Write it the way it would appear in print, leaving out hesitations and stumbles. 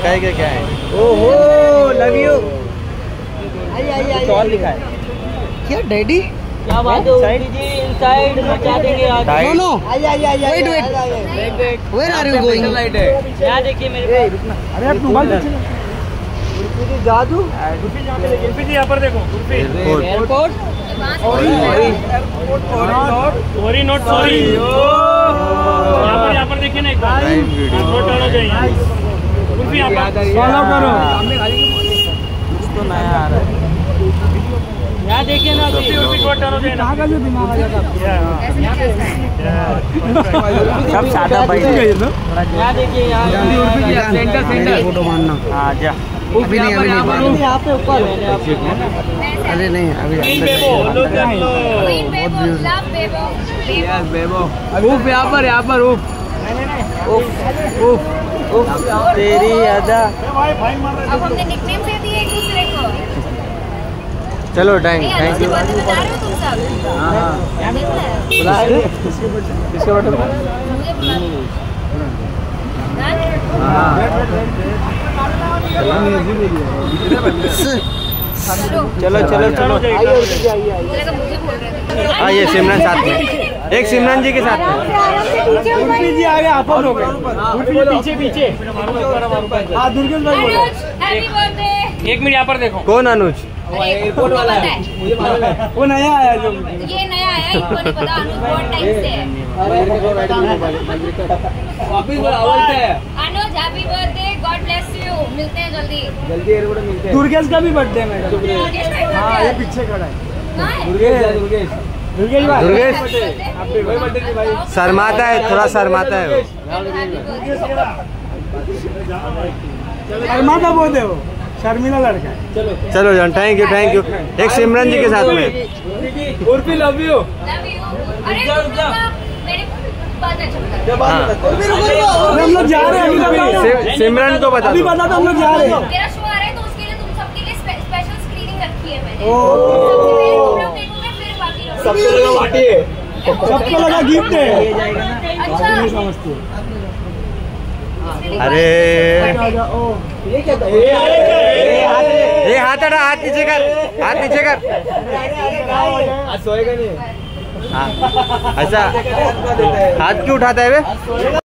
है क्या है? ओहो लव यू। और लिखा है क्या डैडी? क्या बात है जी, इनसाइड मचा देंगे आज। No no wait wait where are you going? यहाँ देखिए मेरे अरे आप मोबाइल जादू यहाँ पर देखो एयरपोर्ट सॉरी नॉट सॉरी। यहाँ पर देखिए ना एक बार नोट डालो जाइए यहाँ पर फॉलो करो। कुछ तो नया आ रहा है। यहाँ देखिए ना अभी नोट डालो जाइए ना। जो दिमाग आ जाता सब सादा भाई है। यहाँ देखिए यहाँ सेंटर फोटो मारना। हाँ जा। अभी नहीं यहाँ पे ऊपर अरे नहीं अभी यहाँ पर तेरी अदा। अब हमने निकनेम दे दिए एक दूसरे को। चलो थैंक यू। बता रहे हो तुम सब? किसके बर्थडे पे? मुझे बुला चलो चलो चलो। मुझे बोल रहे थे। आइए सिमरन साथ में, एक सिमरन जी के साथ में। उर्फी जी आ गए, आपस हो गए। उर्फी जी पीछे पीछे। हाँ दुर्गेश भाई बोलो। Happy birthday. एक मिनट यहाँ पर देखो। कौन अनुज? एयरपोर्ट वाला है। वो नया आया जो। ये नया आया, इनको नहीं पता। अनुज बहुत टाइम से है। Anuj happy birthday, God bless you. मिलते हैं जल्दी। दुर्गेश का भी बर्थडे है मैडम। हाँ ये पीछे खड़ा है। दुर्गेश दुर्गेश शर्माता है, थोड़ा शर्माता है वो। शर्माता बहुत है वो, शर्मिला लड़का है। चलो जान, थैंक यू थैंक यू। एक सिमरन जी के साथ में। Urfi love you. Love you. अरे मेरे बहुत अच्छा लगा। हाँ। हम लोग जा रहे हैं अभी। सिमरन को बता अभी दो। बता दो हम लोग जा रहे हैं। मेरा शो आ रहा है तो उसके लिए तुम सबके लिए स्पेशल स्क्रीनिंग रखी है मैंने। ओ। सबसे पहले तुम लोग देखोगे फिर बाकी लोग। सबको लगा गिफ्ट है। अच्छा। नहीं समझते। अरे ये हाथ हटा, हाथ नीचे कर, हाथ नीचे कर। सोएगा नहीं। हाँ ऐसा हाथ क्यों उठाता है वे?